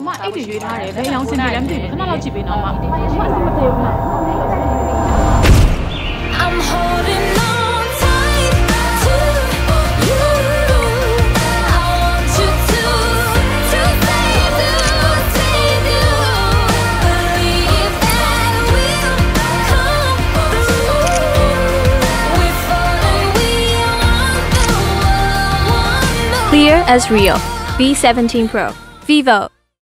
အဲ့ဒီရွေးထားတယ်ဘယ်အောင်စင်တယ်လဲမသိဘူးခဏလောက်ကြည့်ပေးတော့မှ I'm holding on tight to you. I want you to save you. Believe that we'll come through. We're falling, we want the world. Clear as real. V17 Pro. Vivo.